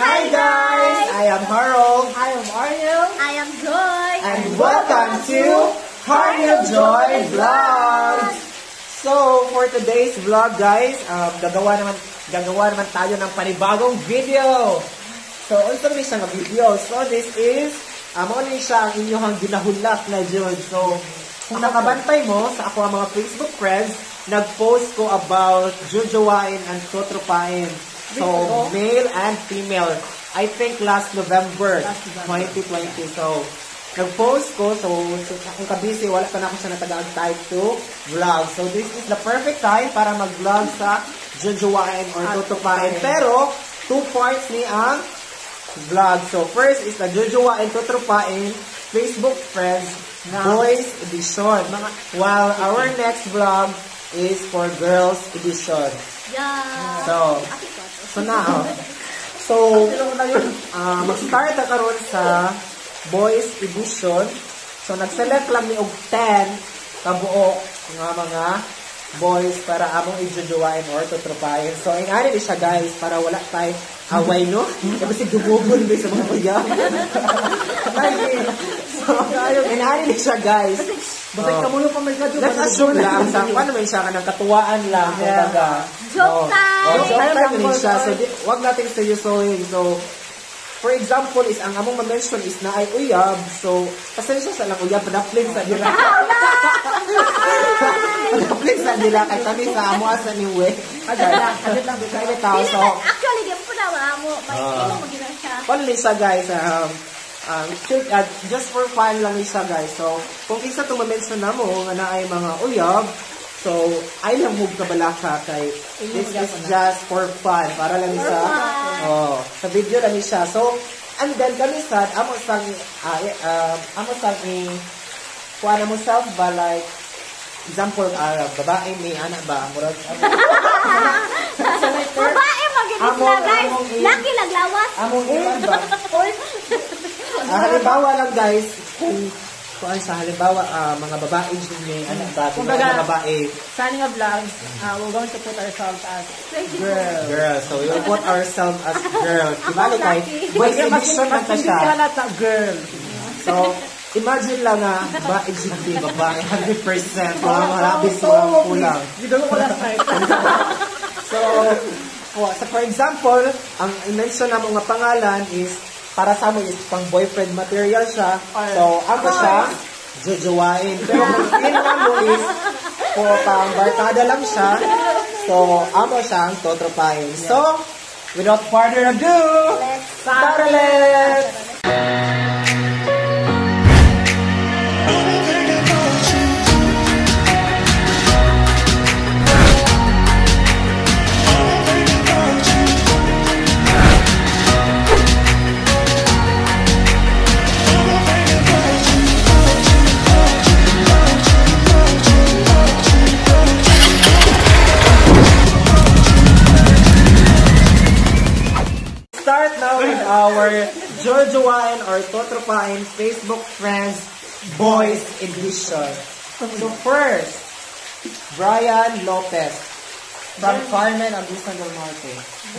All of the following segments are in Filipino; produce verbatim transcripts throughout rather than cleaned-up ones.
Hi guys! I am Harold. I am Ariel. I am Joy. And welcome to Harold Joy Vlogs! So, for today's vlog guys, um, gagawa naman, gagawa naman tayo ng panibagong video. So, also naman siya ng video. So, this is, um, ano siya ang inyong ginahulak na June. So, kung nakabantay mo sa ako ang mga Facebook friends, nag-post ko about jujuwain and tutropain. So, male and female. I think last November, twenty twenty. So, nag-post ko. So, so kung kabisi, wala pa na ako siya nataga-type to vlog. So, this is the perfect time para mag-vlog sa jujuwain or tutropain. Pero, two parts ni ang vlog. So, first is the jujuwain, tutropain, Facebook friends, boys edition. While our next vlog is for girls edition. Yeah. So, so now, so, uh, mag-start na karon sa boys edition. So, nag-select lang ni og ten kabuo nga mga boys para among i-jujuwain or tutropahin. So, ingani siya guys, para wala tayo away, no? Kasi si dugugon ba sa mga kuya. So, ingani siya guys. Basta kamulo pa may kadyo. Let's assume lang, sa paano may siya ka ng katuwaan lang. Yeah. Joke time! Oh, joke time din siya. So, di, wag natin seryosohin. So, for example, is ang among ma-mention is na ay uyab. So, pasensya sa lang uyab, panapling sa nila. Panapling sa nila, kay kami sa amo asa ni we. Agad lang, agad lang. So, actually, di po na mo. May imo mag-iwan siya. paano siya guys? Um, um, uh, just for fun lang siya guys. So, kung isa itong ma-mention na mo, nga na ay mga uyab, so, ay lang move ka bala ka kay this is just for fun. Para lang sa oh, sa video lang siya. So, and then kami sa amo sang uh, uh, amo sang i kuha na mo self ba like example uh, babae may anak ba murag Babae mag-edit na guys. Laki laglawas. among iwan ba uh, halimbawa lang guys kung kuan sa halimbawa uh, mga babae may anak ba mga babae Sa aning vlogs, uh, we're going to put ourselves as girl. girl. So, we'll put ourselves as girl. Ibalik kay, boys edition na ka siya. Hindi ka girl. So, imagine lang nga, ba, executive, babae, one hundred percent, walang harabis, walang kulang. Dito ko last night. So, oh, so, for example, ang i-mention na mga pangalan is, para sa mo is pang boyfriend material siya. So, ako siya, jujuwain. Pero kung inuwan mo is, kung pang barkada lang siya, so, amo siyang tutropahin. So, without further ado, Let's start it! Start now with our Jojoain or Totropain Facebook friends boys edition. So first, Brian Lopez from Carmen, Agusan del Norte.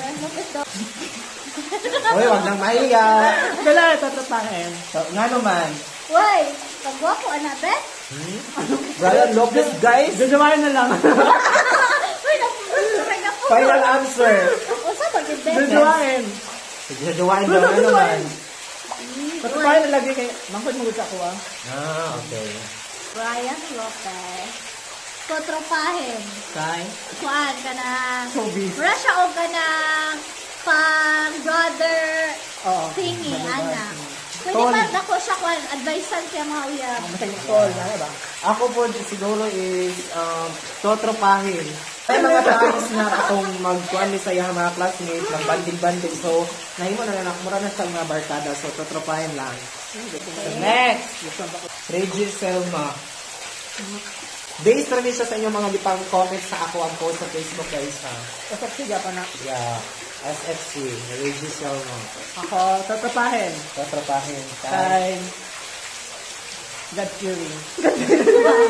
Uy, wag nang mahiya. Wala, tatapahin. So, nga naman, Uy, pagwapo anak be? Brian Lopez, guys. Jujuwain na lang. Uy, napupuray na po. Final answer. O sa mag-ibig? Jujuwain. Jojoain daw nga naman. Tatapahin na lagi kay mangkod mo sa ako ah. Ah, okay. Brian Lopez. Tutropahin. Kay? Kuan ka na. Showbiz. Russia o ka na pang brother Oo. thingy, ana. Pwede Tol. ba ako siya kuan, advicean siya mga uyab. Masaya tol, ano ba? Ako po siguro is um, totropahin. May mga times na akong magkuhan ni sa iyang mga classmates, mag-banding-banding. So, nahimo na lang ako, mura na sa mga barkada. So, totropahin lang. So, next, Reggie Selma. Based na rin siya sa inyong mga lipang comments sa ako ang post sa Facebook guys ha. S F C ka pa na. Yeah, S F C, Reggie Selma. Ako, tatapahin. Totropahin. Kay God fearing.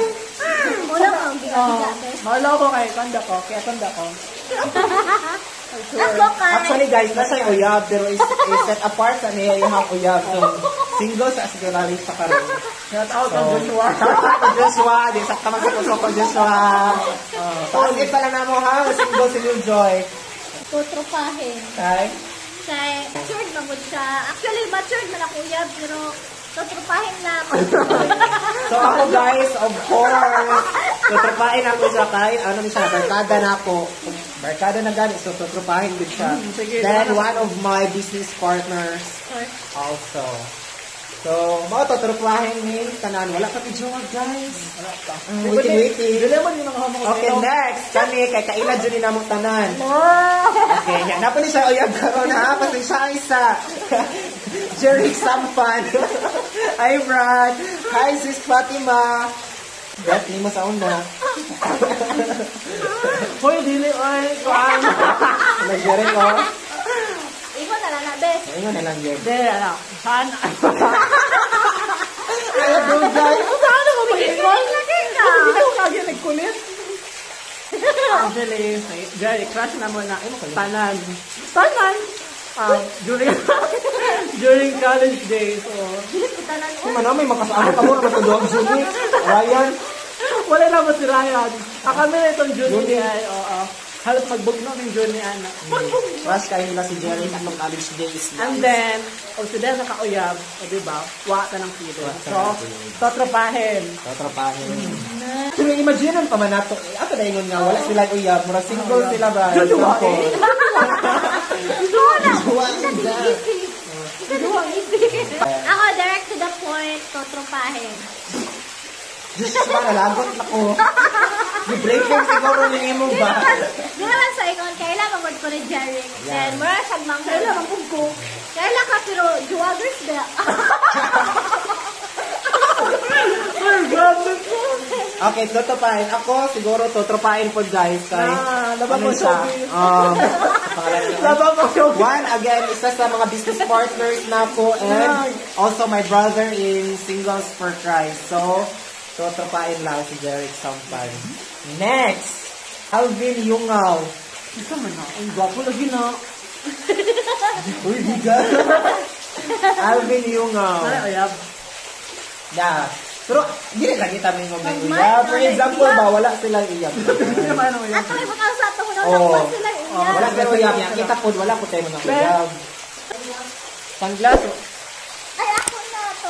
Wala ka ang Oo. ginagawa. Maulaw ko kay kanda ko, kaya kanda ko. Let's go, Kai. Actually guys, nasa yung uyab, pero is, is set apart sa niya yung uyab. So, single sa asigurali sa karoon. Shout out So, ang Joshua. shout out to Joshua. Di sakta magsapuso ko Joshua. Uh, Pag-it pala na mo ha, single si Lil Joy. Tutropahin. Okay? Kay, matured magod siya. Actually, matured man ako uyab, pero tutropahin lang. So ako guys, of course, tutupain ako siya kay, ano ni siya, barkada na ako. Barkada na gani, so tutupahin din siya. sige, Then ano? one of my business partners also. So, mga tutupahin ni Tanan. Wala pa tijuwa guys. Mm, waiting, waiting. Dili mo yung mga hamong Okay, next. Kami, kay Kaila dyan din namang Tanan. Oh! Okay, yan. Napa ni siya uyab karon ha, kasi siya isa. Jerry Sampan. Hi, Brad. Hi, sis Fatima. Brad, ni mo sa una. Hoy, dili, oy. Kuan. Nag-Jerry ko. Ikaw na lang na, bes. Ayun na lang, Jerry. Dili, ano. Saan? Ayaw, dude, guys. Saan ako mag-ikon? Lagi ka. Hindi ko kagya nagkulit. Actually, Jerry, crush na mo na tanan. Tanan? Um, during during college days, so, Dili ko tanan. Kung ano, may makasama ka mo naman sa doon, Julie. Ryan. wala na mo si Ryan. Ang kami na itong Junie ay, oo, halos magbugno ng Junie, ana. Crush kayo nila si Jerry at nung college days. And then, o si Desa kauyab, o diba, wata ng pilo. So, totropahin. Tatrapahin. Pero imagine pa man nato, ako na ingon nga, wala sila uyab, mura single sila ba? Example. Ako, direct to the point, tutropahin. Diyos ko, nalagot na ko. Di-break yung siguro ni mo Di ba? naman, di naman sa ikon, kailan magod ko ni Jerry. Then, mura siyang mang kailan mang ko. Kailan ka, pero juwagers ba? Okay, tutupain. Ako, siguro tutupain po guys. Kay, Ah, labang ano mo siya? showbiz. Um, pangalan niya. Laba mo siya. One, again, isa sa mga business partners na ako and also my brother in Singles for Christ. So, tutupain lang si Jeric Sampan. Next, Alvin Yungaw. Ito man na, ang gwapo lagi na. Uy, bigat. Alvin Yungaw. Ay, uyab. Yeah. Pero, hindi lang kita may mga Mag-mind uyab. For na example uyab. ba, wala silang uyab. Hindi naman ang uyab. Ato may mga sa ito ko na Oo. nakuha sila yung Oh, wala iyan. pero uyab niya. Kita po, wala po tayo mga uyab. Sunglass. Ay, ako na to.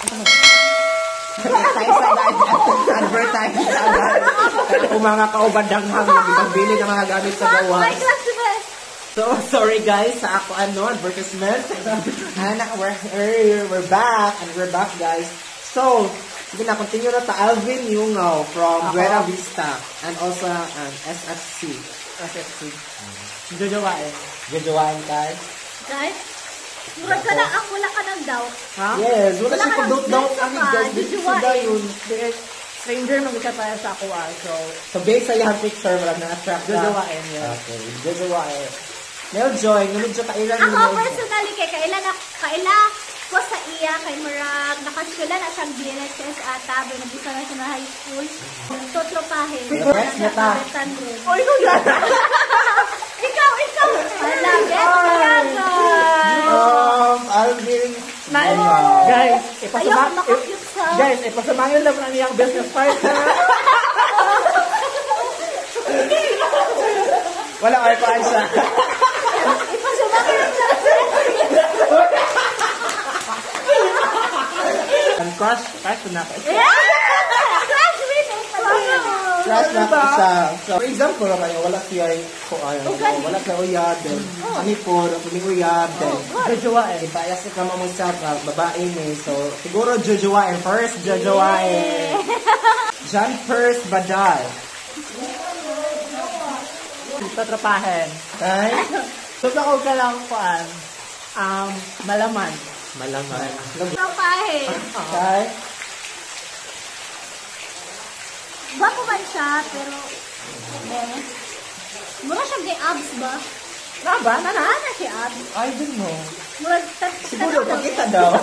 Tayo sa live advertise sa agad. Kaya kung mga kaubandanghang nagbibili ng mga gamit sa My gawas. class best. So, sorry guys sa ako ano, advertisement. And we're, we're, we're back. And we're back guys. So, sige na, continue na ta Alvin Yungaw from Ako? Buena Vista. And also um, S F C. S F C. Jojowain. Jojoan guys. Guys, murag ka na, ang wala ka ng doubt. Ha? Yes, wala Wala siya ka kung ng doubt-doubt sense kami ka, guys. Dito jujuwain. sa yun. Because stranger man siya tayo sa ako ah. So, So, based sa iyang picture, wala na-attract ka. jojowain yun. Okay, Jojoan. Nel Joy, ngunit siya kailan Ako Nel Joy. personally, kay kailan na, kaila ko sa iya, kay murag, nakaskula na siyang B N H S ata, binabisa na siya na high school. Tutropahin. Yes, nata. Oh, ikaw yan! Ikaw, ikaw! Wala, yes, kaya guys! Um, Alvin Na, Yungaw. guys, Ayaw ipasama, ko makakyut sa... guys, ipasamangin lang na niyang business partner. Wala ay paan siya. Ipasumaki lang sa... Ang crush, crush na ka. Yeah! Crush me! Crush na ka siya. So, for example, kayo, wala siya ko ayun. Okay. Wala siya uyab. Then, kami po, kami uyab. Then, Jojowain. ipayas ka mo sa babae ni. So, siguro Jojoain. First, Jojoain. John First Badal. Tatrapahin. Ay, So, ako ka lang kuan, um, malaman. malaman. Tutropahin. Okay. Gwapo man siya, pero... Eh, mura siyang gay abs ba? Na ba? Na na? Ano siya abs? I don't know. Murag... Siguro, pakita daw.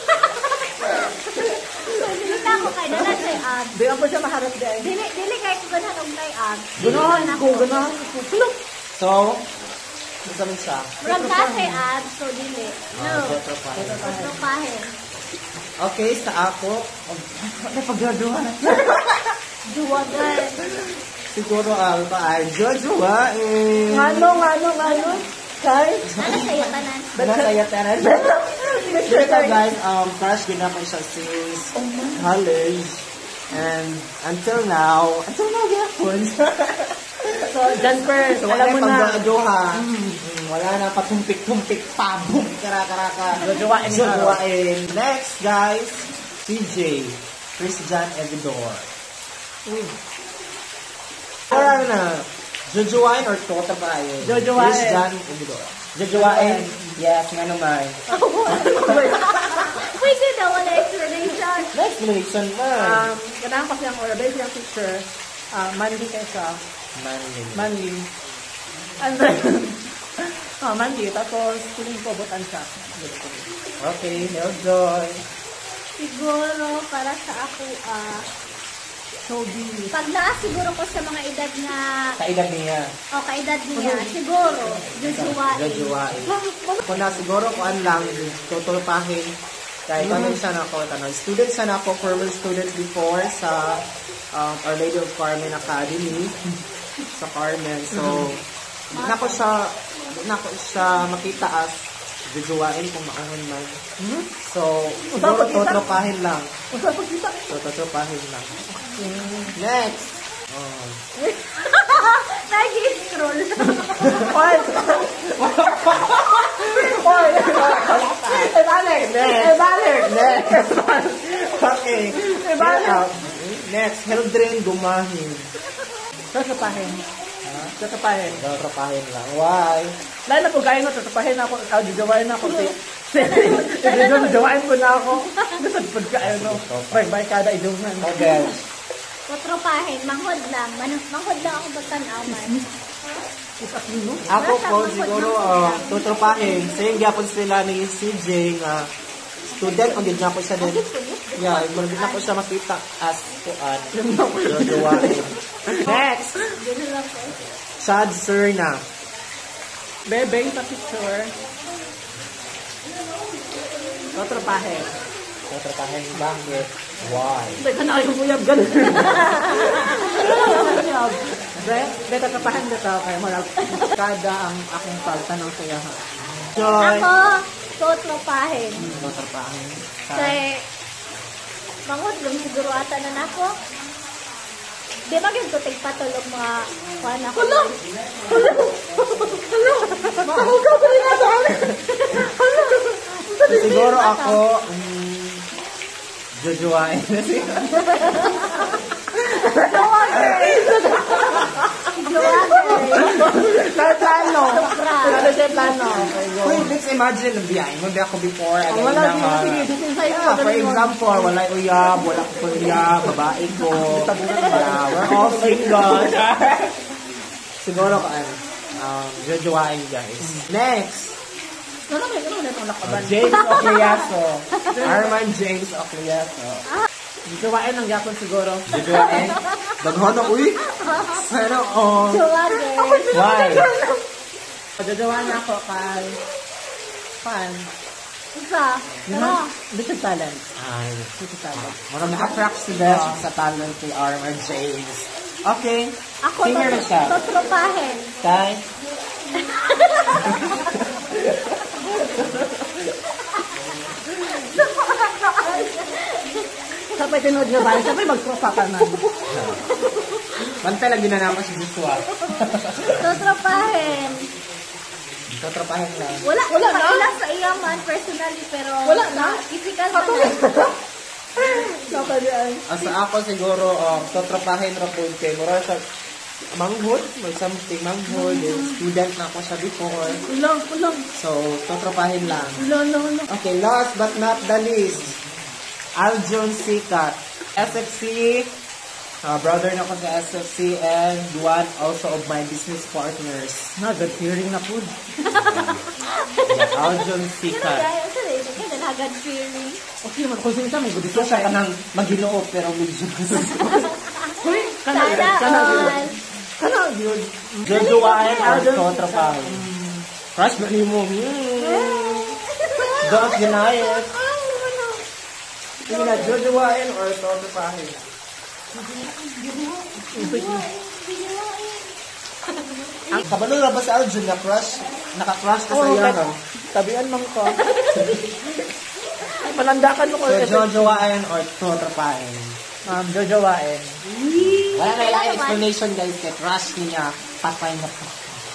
Dili na ako kay nanan siya abs. Di ako siya maharap din. Dili, dili kay ganahan og may abs. Ganahan ko, ganahan ko. Hello. So, gusto mo siya? Murag na kay abs, so dili. No. Totropahin. Totropahin. Okay, sa ako, napagdaduhan. Duwagan. Siguro ang pa ay jojowain. Ngano, ngano, ngano. Kay? Ano sa'yo tanan? Ano saya tanan? Dito guys, um, crush din ako siya since college. And until now, until now yapon. So, Jennifer, So, alam mo na. pagdaduha. Mm, wala na patumpik-tumpik pa. Boom! Kara-karaka. Jojowain ni Haro. Jojowain. Next guys, C J. Christian Evidor. Uy. Para na. Jojowain or totabayin? Jojowain. Christian Evidor. Jojowain. Yes, nga naman. Pwede daw, wala explanation. Next explanation man. Um, ganahan kasi ang order base yung picture. Uh, manly kaysa. Manly. Manly. And then, oh, manly. Tapos, feeling ko, butan siya. Okay, no joy. Siguro, para sa ako, ah, Showbiz. pag naa siguro ko sa mga edad nga, Sa edad niya. o kaedad niya, siguro, jujuwain. Jojowain. Kung na siguro kung ano lang, tutulpahin. Kahit ano siya na ako, tanong. Student siya na ako, former student before sa um, Our Lady of Carmen Academy sa Carmen. So, hindi na ko siya, hindi na ko siya makita as jojowain kung maahon man. So, siguro tutupahin lang. Usa pa kita. So, tutupahin lang. Next! Oh. Nag-scroll. Oy! Oy! Eh, balik! Eh, balik! Next! Okay. Eh, balik! Uh, Next, Heldrin Gumahin. Tatapahin. Tatapahin. Tutupahin lang. Why? Lalo na po gaya mo, tatapahin ako. Ikaw, dijawain ako. Dijawain ko na ako. Nasagpad ka, ano. Bye-bye kada idungan. Okay. Kutropahin, manghod lang. Man- manghod lang ako bagtanaw man. Ako po, siguro, uh, tutupahin. Sayang gyapon sila ni C J nga student, kung di na po siya din. Yeah, hindi na po siya makita as kuan. Jojowain. Next! Dito lang ko. Sad Serna. Bebeng sa picture. Tatrapahin. Tutupahin, bakit? Why? Hindi ka na kayo buyab, ganun. Be, be, tatrapahin dito. Kaya marag kada ang akong pagtanong sa iya. Joy! Ako, kutropahin. Tutupahin. Kaya, manghod lang siguro ata na nako. Di ba ganito tigpatulog mga kuhan ako? Hello! Hello! Mahugaw ko rin nga sa amin! Hello! Siguro ako, um, jojowain. May plano. Sobra. Ano siya plano? Uy, let's imagine, biyahin mo ba ako before? Ano Wala, na sige, nga? sige, sige, sa'yo. Yeah, for example, wala uyab, wala ko uyab, babae ko. Wala, we're all single. Siguro ko ano, um, jojowain guys. Next, Ano may ano na itong lakaban? James Ocliaso. Arman James Ocliaso. Gawain ng yapon siguro. Jojowain. Daghan na, uy. Sana all. Suwager. Why? Gagawa na ako kay fan. Isa. Ano? Little talent. Ay, Little talent. marami ka-track si Beth sa talent kay Arman James. Okay. Ako, Singer na siya. totropahin. Kay? Sabay tinood nga ba? Sabay mag-tropa ka na. Mantay lagi na naman si Joshua. Totropahin. Tatrapahin lang. Wala, Wala wala na. kaila sa iya man personally, pero Wala na. physical man na. Sabay yan. Asa ako siguro, um, tatrapahin ra po kay Mura siya manghod, may something manghod, mm student na ako siya before. Ulang, ulang. So, tatrapahin lang. Ulang, ulang, ulang. Okay, last but not the least, Aljon Sikat. S F C, uh, brother na ko sa S F C, and one also of my business partners. Na, good hearing na po. Yeah, Aljon Sino Sikat. gaya? Sino yun? Kaya nalagad feeling. Okay, magkusin ka, may good Gusto siya ka ng maginoo pero medyo Uy, Kana, Sana kana, all. kana, yun. Jojowain or totropahin? Crush ba mo? Don't deny it. Sige na, jojowain or totropahin? Ang kabalo na ba sa Arjun na crush? Naka-crush ka sa Oo, iya, kat- no? Tabian man ko. Ay, palandakan mo ko. So, jojowain or totropahin? Um, jojowain. Wala na lang explanation guys kay crush niya. Patay na po.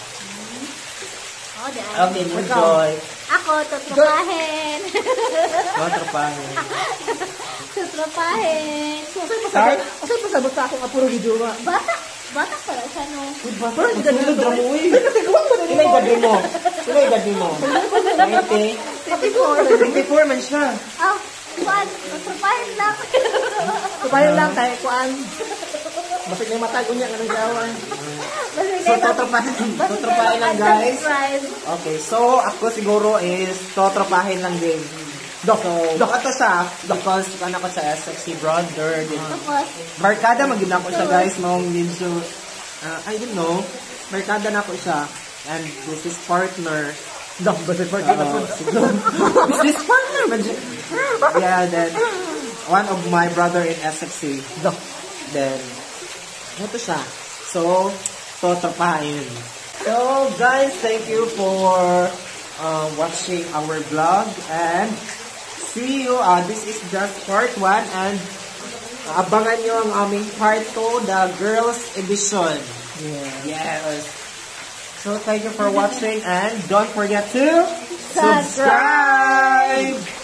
Oh, dahil. Okay, enjoy. Ako, tutropahin. Totropahin. Tutropahin. Start? Kasi pasabot sa akong apuro video nga. Bata. Bata pala siya, no? Pero hindi ka nilo drama mo eh. Sila yung gadi mo. Sila yung gadi mo. ninety. fifty-four man siya. Oh, kuwan. Tutropahin lang. Tupayan lang tayo, kuan. Basta yung matago niya ka ng jawan. So, totropahin. Totropahin lang guys. Surprise. Okay, so ako siguro is totropahin lang din. Dok, so, dok ato siya because ano ko sa sexy brother. Tapos, Barkada maging ako siya guys, mong medyo, uh, I don't know, barkada na ako siya. And this is partner. Dok, basta for kita po. This is partner. medyo- Yeah, then, one of my brother in S X C. Dok. Then, ito siya. So, totropahin. So, guys, thank you for uh, watching our vlog. And, see you. Uh, this is just part one. And, abangan nyo ang aming part two, the girls edition. Yeah. Yes. So, thank you for watching. And, don't forget to Subscribe. subscribe.